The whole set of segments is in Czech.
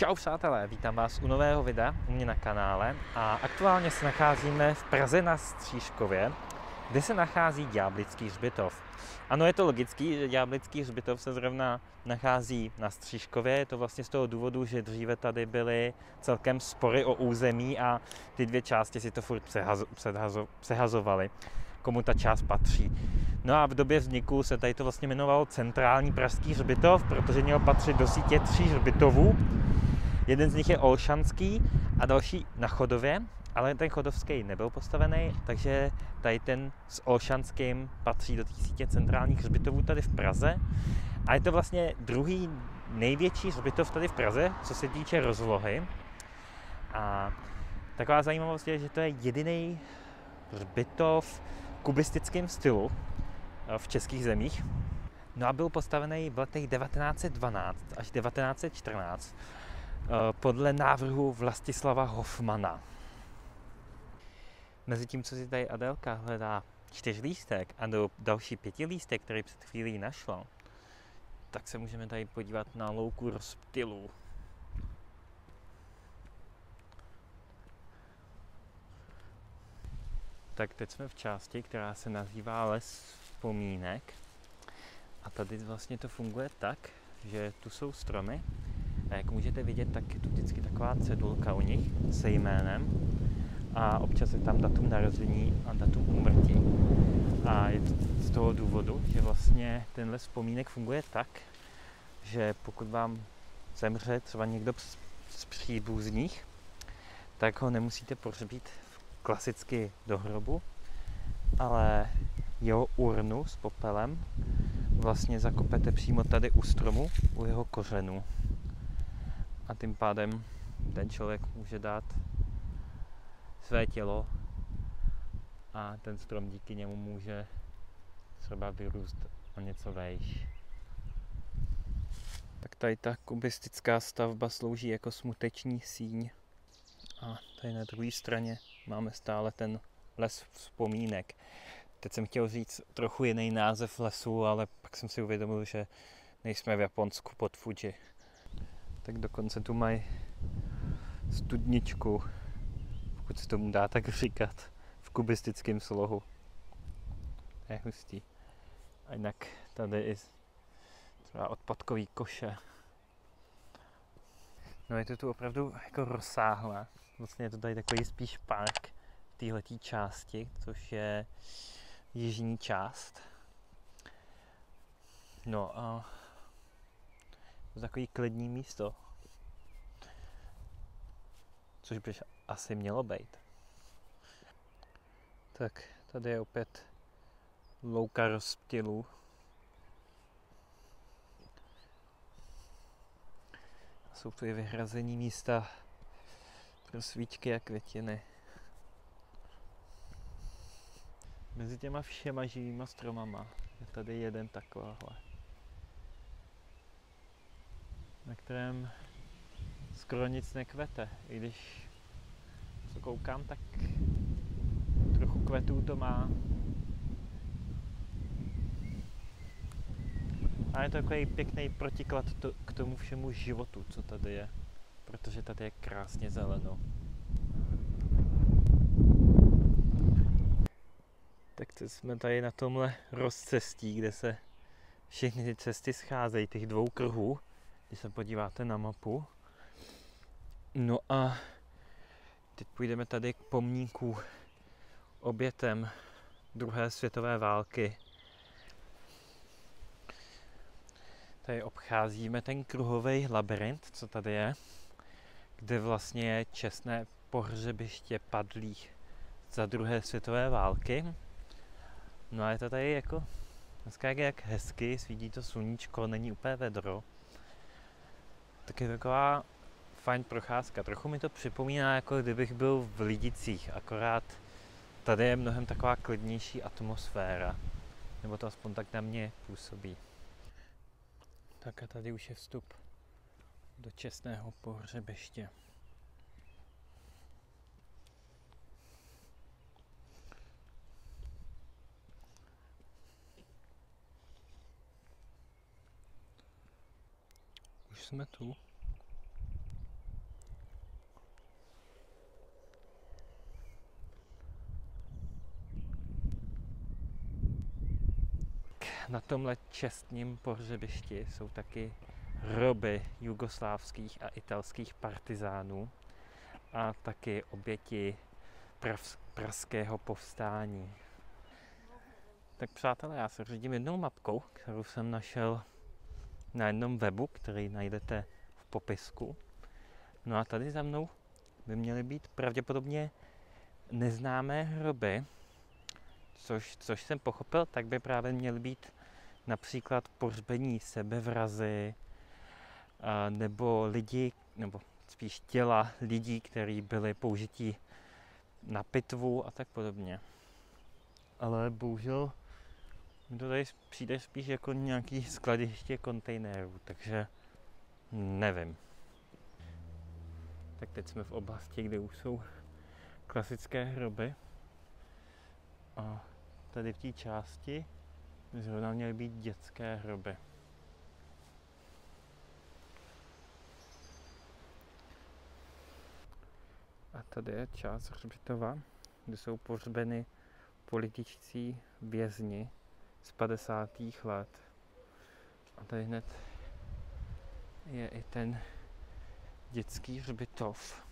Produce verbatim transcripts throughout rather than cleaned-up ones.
Čau přátelé, vítám vás u nového videa u mě na kanále a aktuálně se nacházíme v Praze na Stříškově, kde se nachází Ďáblický hřbitov. Ano, je to logický, že Ďáblický hřbitov se zrovna nachází na Stříškově, je to vlastně z toho důvodu, že dříve tady byly celkem spory o území a ty dvě části si to furt přehazo, předhazo, přehazovaly, komu ta část patří. No a v době vzniku se tady to vlastně jmenovalo Centrální pražský hřbitov, protože měl patřit do sítě tří hřbitovů. Jeden z nich je Olšanský a další na Chodově, ale ten chodovský nebyl postavený, takže tady ten s Olšanským patří do té sítě centrálních hřbitovů tady v Praze. A je to vlastně druhý největší hřbitov tady v Praze, co se týče rozlohy. A taková zajímavost je, že to je jediný hřbitov v kubistickém stylu v českých zemích. No a byl postavený v letech devatenáct set dvanáct až devatenáct set čtrnáct podle návrhu Vlastislava Hofmana. Mezi tím, co si tady Adélka hledá čtyřlístek a do další pětilístek, který před chvílí našla, tak se můžeme tady podívat na louku rozptylů. Tak teď jsme v části, která se nazývá Les vzpomínek. A tady vlastně to funguje tak, že tu jsou stromy. A jak můžete vidět, tak je tu vždycky taková cedulka u nich se jménem a občas je tam datum narození a datum úmrtí. A je to z toho důvodu, že vlastně tenhle vzpomínek funguje tak, že pokud vám zemře třeba někdo z příbuzných, tak ho nemusíte pohřbít klasicky do hrobu, ale jeho urnu s popelem vlastně zakopete přímo tady u stromu, u jeho kořenů. A tím pádem ten člověk může dát své tělo a ten strom díky němu může třeba vyrůst o něco vejš. Tak tady ta kubistická stavba slouží jako smuteční síň. A tady na druhé straně máme stále ten les vzpomínek. Teď jsem chtěl říct trochu jiný název lesu, ale pak jsem si uvědomil, že nejsme v Japonsku pod Fuji. Tak dokonce tu mají studničku, pokud se tomu dá tak říkat, v kubistickém slohu. To je hustý. A jinak tady i třeba odpadkový koše. No je to tu opravdu jako rozsáhlé. Vlastně je to tady takový spíš park v téhletý části, což je jižní část. No a to je takový klidný místo, což by asi mělo být. Tak tady je opět louka rozptylů. Jsou tu i vyhrazení místa pro svíčky a květiny. Mezi těma všema živýma stromama je tady jeden takováhle, na kterém skoro nic nekvete, i když co koukám, tak trochu kvetů to má. A je to takový pěkný protiklad to, k tomu všemu životu, co tady je, protože tady je krásně zeleno. Tak teď jsme tady na tomhle rozcestí, kde se všechny ty cesty scházejí, těch dvou kruhů, když se podíváte na mapu. No a teď půjdeme tady k pomníku obětem druhé světové války. Tady obcházíme ten kruhový labyrint, co tady je, kde vlastně je čestné pohřebiště padlých za druhé světové války. No a je to tady jako, dneska je jak hezky, svítí to sluníčko, není úplně vedro. Tak je taková fajn procházka. Trochu mi to připomíná, jako kdybych byl v Lidicích, akorát tady je mnohem taková klidnější atmosféra. Nebo to aspoň tak na mě působí. Tak a tady už je vstup do čestného pohřebiště. Už jsme tu. na tomhle čestním pohřebišti jsou taky hroby jugoslávských a italských partizánů a taky oběti prav, pražského povstání. Tak přátelé, já se řídím jednou mapkou, kterou jsem našel na jednom webu, který najdete v popisku. No a tady za mnou by měly být pravděpodobně neznámé hroby, což, což jsem pochopil, tak by právě měly být například pohřbení sebevrazy, nebo lidi, nebo spíš těla lidí, kteří byli použití na pitvu a tak podobně. Ale bohužel mi to tady přijde spíš jako nějaký skladiště kontejnerů, takže nevím. Tak teď jsme v oblasti, kde už jsou klasické hroby. A tady v té části zrovna měly být dětské hroby. A tady je část hřbitova, kde jsou pohřbeny političtí vězni z padesátých let. A tady hned je i ten dětský hřbitov.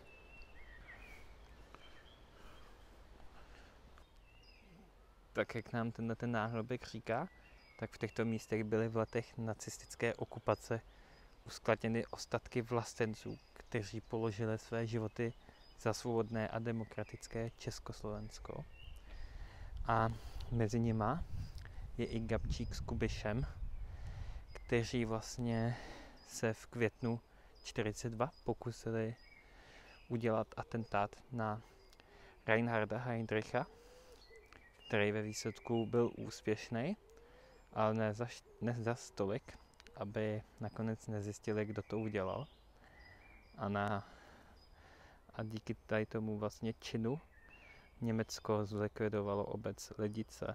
Tak jak nám tenhle ten náhrobek říká, tak v těchto místech byly v letech nacistické okupace uskladněny ostatky vlastenců, kteří položili své životy za svobodné a demokratické Československo. A mezi nima je i Gabčík s Kubišem, kteří vlastně se v květnu čtyřicet dva pokusili udělat atentát na Reinharda Heydricha, který ve výsledku byl úspěšný, ale ne za, ne za stolik, aby nakonec nezjistili, kdo to udělal. A, na, a díky tady tomu vlastně činu Německo zlikvidovalo obec Lidice.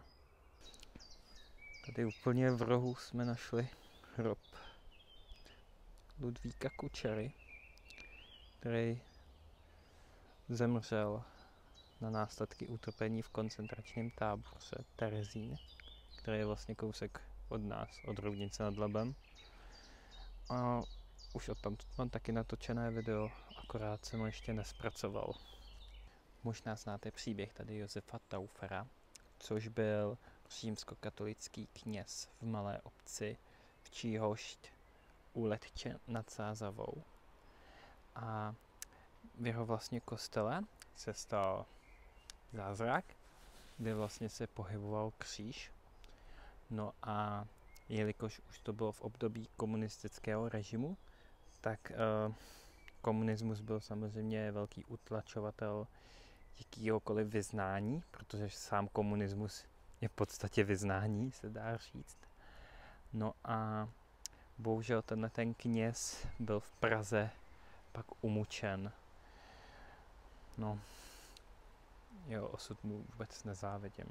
Tady úplně v rohu jsme našli hrob Ludvíka Kučery, který zemřel na následky utopení v koncentračním táboře Terezín, který je vlastně kousek od nás, od Roudnice nad Labem. A už odtamtud mám taky natočené video, akorát jsem ho ještě nespracoval. Možná znáte příběh tady Josefa Taufera, což byl římskokatolický kněz v malé obci v Číhošť u Letče nad Sázavou. A v jeho vlastně kostele se stal zázrak, kde vlastně se pohyboval kříž. No a jelikož už to bylo v období komunistického režimu, tak eh, komunismus byl samozřejmě velký utlačovatel jakýhokoliv vyznání, protože sám komunismus je v podstatě vyznání, se dá říct. No a bohužel tenhle ten kněz byl v Praze pak umučen. No, jeho osud mu vůbec nezávidím.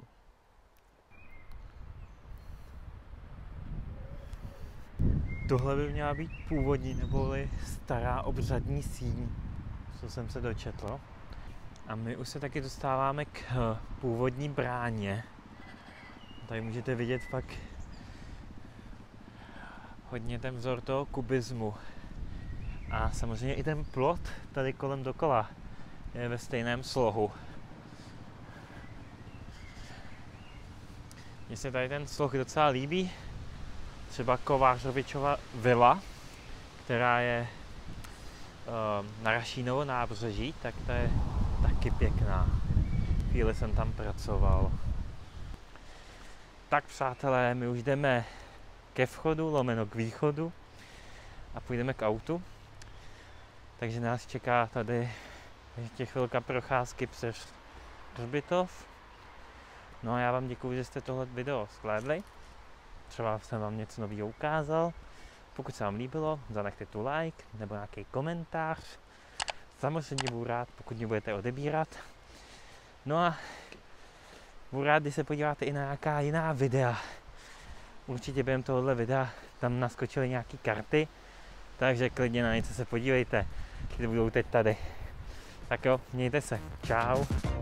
Tohle by měla být původní neboli stará obřadní síň, co jsem se dočetl. A my už se taky dostáváme k původní bráně. Tady můžete vidět fakt hodně ten vzor toho kubismu. A samozřejmě i ten plot tady kolem dokola je ve stejném slohu. Mně se tady ten sloh docela líbí. Třeba Kovářovičova vila, která je uh, na Rašínovo nábřeží, tak to je taky pěkná. Chvíli jsem tam pracoval. Tak přátelé, my už jdeme ke vchodu, lomeno k východu a půjdeme k autu. Takže nás čeká tady ještě chvilka procházky přes hřbitov. No a já vám děkuji, že jste tohle video shlédli. Třeba jsem vám něco nového ukázal. Pokud se vám líbilo, zanechte tu like nebo nějaký komentář. Samozřejmě budu rád, pokud mě budete odebírat. No a budu rád, když se podíváte i na nějaká jiná videa. Určitě během tohohle videa tam naskočily nějaké karty, takže klidně na něco se podívejte, když budou teď tady. Tak jo, mějte se. Čau.